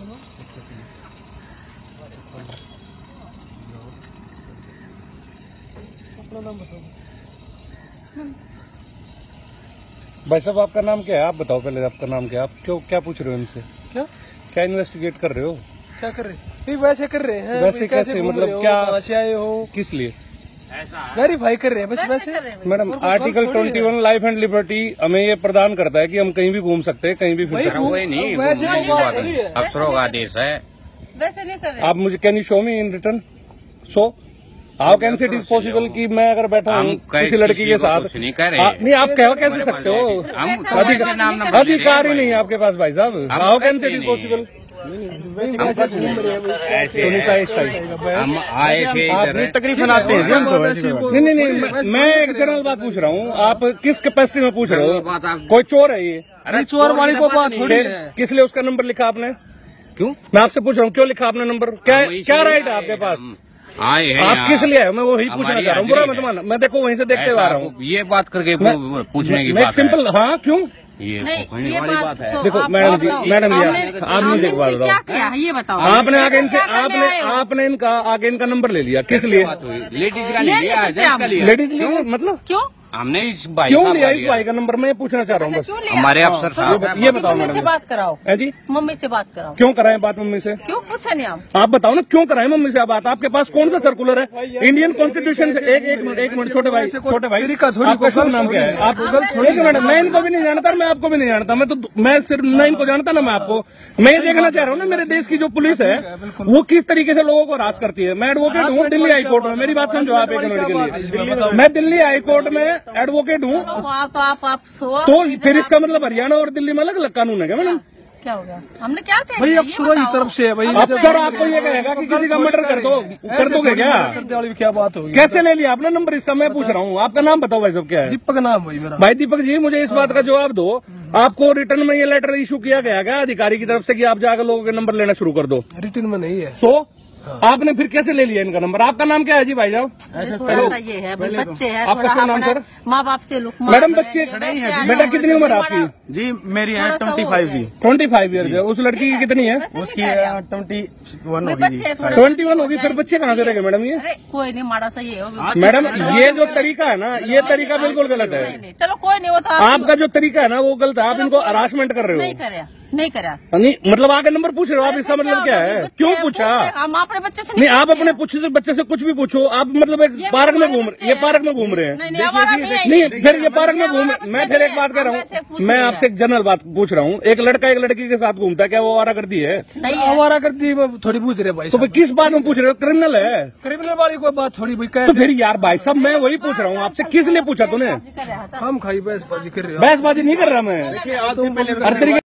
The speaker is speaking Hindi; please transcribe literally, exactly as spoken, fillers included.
अपना नाम बताओ। भाई साहब आपका नाम क्या है? आप बताओ पहले आपका नाम क्या है? आप क्यों क्या पूछ रहे हो इनसे? क्या क्या इन्वेस्टिगेट कर रहे हो? क्या कर रहे हैं? नहीं वैसे कर रहे हैं। वैसे कैसे मतलब क्या कहाँ से आए हो? किस लिए वेरीफाई कर रहे हैं बस वैसे। Madam article twenty one life and liberty हमें ये प्रदान करता है कि हम कहीं भी घूम सकते हैं, कहीं भी फिर सकते हैं। वही नहीं, अफसरों का आदेश है, वैसे नहीं कर रहे। आप मुझे can you show me in return? So how can it is possible कि मैं अगर बैठा हूँ किसी लड़की के साथ? नहीं कह रहे। नहीं आप कह कैसे सकते हो? अधिकार ही नहीं है आपके पास भाई साहब। How can it is possible? हम आए थे आप तकरीबन आते हैं। नहीं नहीं नहीं मैं एक जनरल बात पूछ रहा हूँ, आप किस कैपेसिटी में पूछ रहे हो? कोई चोर है ये? अरे चोर वाली को बात थोड़ी है। किस लिए उसका नंबर लिखा आपने? क्यों? मैं आपसे पूछ रहा हूँ क्यों लिखा आपने नंबर? क्या क्या राइट है आपके पास? आए हैं आप किस लिए है? मैं वही पूछना चाह रहा हूँ। बुरा मत मानना, मैं देखो वहीं से देखते हुए आ रहा हूँ। ये बात करके पूछने की बात सिंपल। हाँ क्यों? ये ये बात है। देखो मैडम जी, मैडम जी आप नहीं देख पा रहे क्या ये बताओ। आपने आगे इनसे आपने आपने इनका आगे इनका नंबर ले लिया। किस लिए? लेडीज का लिया, लेडीज लिए मतलब क्यों? हमने इस भाई क्यों लिया इस भाई का नंबर? मैं पूछना चाह रहा हूँ बस। हमारे अफसर साहब ये बताओ मम्मी से बात कराओ। है जी मम्मी से बात कराओ। क्यों कराएं बात मम्मी से? क्यों पूछा नहीं आप? आप बताओ ना क्यों कराएं मम्मी से बात? आपके पास कौन सा सर्कुलर है? इंडियन कॉन्स्टिट्यूशन से एक एक मिनट एक मिनट छोटे भाई छोटे भाई आपका शुभ नाम क्या है? आप थोड़ी मिनट मैं इनको भी नहीं जानता, मैं आपको भी नहीं जानता। मैं तो मैं सिर्फ न इनको जानता ना मैं आपको। मैं ये देखना चाह रहा हूँ ना मेरे देश की जो पुलिस है वो किस तरीके से लोगों को हरास करती है। मैं एडवोकेट हूँ दिल्ली हाई कोर्ट में। मेरी बात समझो आप एक मिनट के लिए। मैं दिल्ली हाई कोर्ट में एडवोकेट हूँ। तो आप आप सो तो फिर इसका मतलब हरियाणा और दिल्ली में अलग अलग कानून है क्या मैडम? क्या होगा? हमने क्या कहा? भाई अफसरों की तरफ से है भाई। अफसर आपको ये कहेगा कि किसी का मर्डर कर दो कर दोगे क्या? क्या बात होगी? कैसे ले लिया आपने नंबर इसका? मैं पूछ रहा हूँ आपका नाम बताओ भाई साहब क्या है? दीपक नाम भाई मेरा। भाई दीपक जी मुझे इस बात का जवाब दो, आपको रिटर्न में ये लेटर इशू किया गया क्या अधिकारी की तरफ से कि आप जाकर लोगों के नंबर लेना शुरू कर दो? रिटर्न में नहीं है। सो आपने फिर कैसे ले लिया इनका नंबर? आपका नाम क्या है जी भाई साहब? थोड़ा सा ये है बच्चे है, आपका शुभ नाम सर? माँ बाप से लुक मैडम बच्चे बेटा कितनी उम्र है आपकी? जी मेरी है ट्वेंटी फाइव जी ट्वेंटी फाइव ईयर है। उस लड़की की कितनी है? उसकी ट्वेंटी वन होगी। ट्वेंटी वन होगी। फिर बच्चे कहाँ से रहेंगे मैडम? ये कोई नहीं माड़ा सा ये होगा मैडम ये जो तरीका है ना ये तरीका बिल्कुल गलत है। चलो कोई नहीं होता। आपका जो तरीका है ना वो गलत है। आप इनको हरासमेंट कर रहे हो। नहीं करा नहीं करा नहीं मतलब आगे नंबर पूछ रहे हो आप, इसका मतलब क्या है? क्यों पूछा? हम अपने बच्चे से नहीं आप अपने पूछे से बच्चे से कुछ भी पूछो। आप मतलब एक पार्क में घूम रहे ये पार्क में घूम रहे हैं। नहीं फिर ये पार्क में घूम मैं फिर एक बात कह रहा हूँ, मैं आपसे एक जनरल बात पूछ रहा हूँ। एक लड़का एक लड़की के साथ घूमता है, क्या वो आवारा करती है? आवारा करती है थोड़ी पूछ रहे भाई। तो फिर किस बात में पूछ रहे हो? क्रिमिनल है? क्रिमिनल वाली कोई बात थोड़ी भाई। तो फिर यार भाई साहब मैं वही पूछ रहा हूँ आपसे, किस लिए पूछा तूने? हम खाई बहसबाजी कर रहे हो? बहसबाजी नहीं कर रहा मैं। हर तरीके